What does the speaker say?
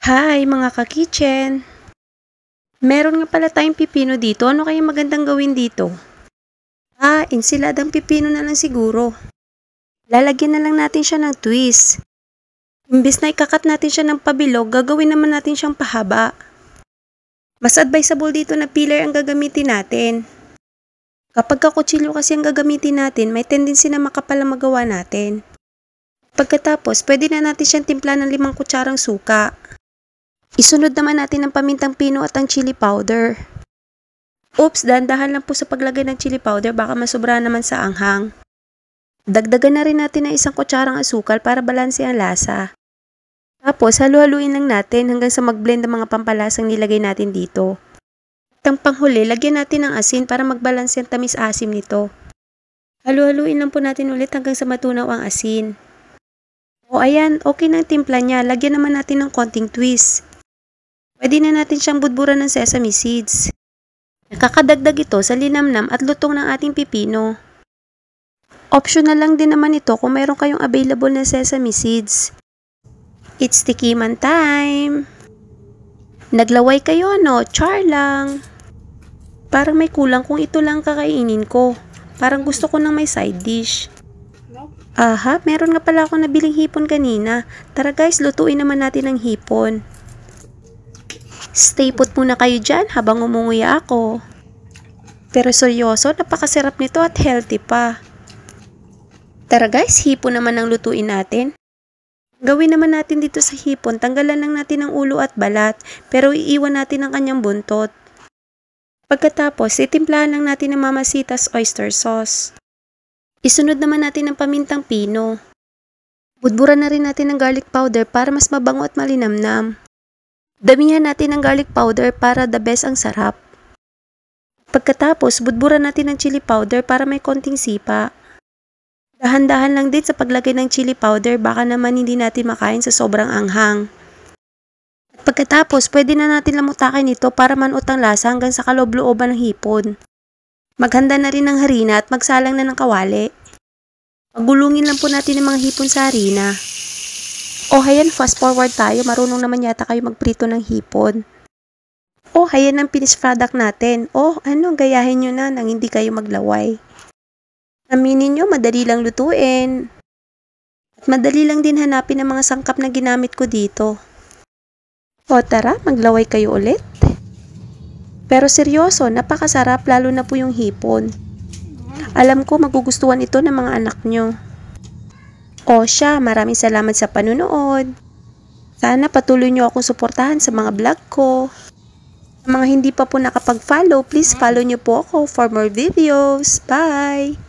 Hi mga ka-kitchen! Meron nga pala tayong pipino dito. Ano kaya magandang gawin dito? Ensiladang pipino na lang siguro. Lalagyan na lang natin siya ng twist. Imbis na ikakat natin siya ng pabilog, gagawin naman natin siyang pahaba. Mas advisable dito na peeler ang gagamitin natin. Kapag kutsilyo kasi ang gagamitin natin, may tendency na makapal ang magawa natin. Pagkatapos, pwede na natin siyang timpla ng 5 kutsarang suka. Isunod naman natin ang pamintang pino at ang chili powder. Oops, dahan-dahan lang po sa paglagay ng chili powder, baka masobra naman sa anghang. Dagdagan na rin natin ng 1 kutsarang asukal para balanse ang lasa. Tapos, halu-haluin lang natin hanggang sa mag-blend ang mga pampalasang nilagay natin dito. At ang panghuli, lagyan natin ng asin para magbalanse ang tamis-asim nito. Halu-haluin lang po natin ulit hanggang sa matunaw ang asin. O ayan, okay na ang timpla niya. Lagyan naman natin ng konting twist. Pwede na natin siyang budburan ng sesame seeds. Nakakadagdag ito sa linamnam at lutong ng ating pipino. Optional lang din naman ito kung mayroon kayong available na sesame seeds. It's tikiman time! Naglaway kayo no? Char lang! Parang may kulang kung ito lang kakainin ko. Parang gusto ko ng may side dish. Aha, meron nga pala ako nabiling hipon kanina. Tara guys, lutuin naman natin ang hipon. Stay put muna kayo dyan habang umunguya ako. Pero seryoso, napakasarap nito at healthy pa. Tara guys, hipon naman ang lutuin natin. Gawin naman natin dito sa hipon, tanggalan lang natin ang ulo at balat, pero iiwan natin ang kanyang buntot. Pagkatapos, itimplahan lang natin ng Mamacita's oyster sauce. Isunod naman natin ang pamintang pino. Budburan na rin natin ng garlic powder para mas mabango at malinamnam. Damihan natin ng garlic powder para the best ang sarap. Pagkatapos, budburan natin ng chili powder para may konting sipa. Dahan-dahan lang din sa paglagay ng chili powder, baka naman hindi natin makain sa sobrang anghang. At pagkatapos, pwede na natin lamutakin ito para manuot ang lasa hanggang sa kaloob-looban ng hipon. Maghanda na rin ng harina at magsalang na ng kawali. Pagulungin lang po natin ang mga hipon sa harina. Hayan, fast forward tayo. Marunong naman yata kayo magprito ng hipon. Hayan ang finished product natin. Gayahin nyo na nang hindi kayo maglaway. Aminin nyo, madali lang lutuin. At madali lang din hanapin ang mga sangkap na ginamit ko dito. Tara, maglaway kayo ulit. Pero seryoso, napakasarap lalo na po yung hipon. Alam ko magugustuhan ito ng mga anak nyo. Maraming salamat sa panunood. Sana patuloy nyo akong suportahan sa mga vlog ko. Sa mga hindi pa po nakapag-follow, please follow nyo po ako for more videos. Bye!